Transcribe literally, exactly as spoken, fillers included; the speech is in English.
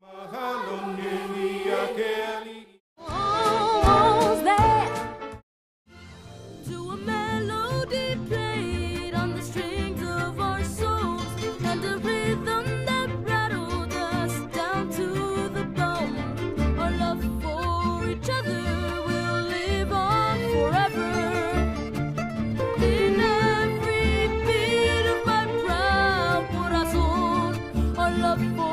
Almost there. To a melody played on the strings of our souls, and a rhythm that rattled us down to the bone. Our love for each other will live on forever. In every beat of my proud corazón, our love for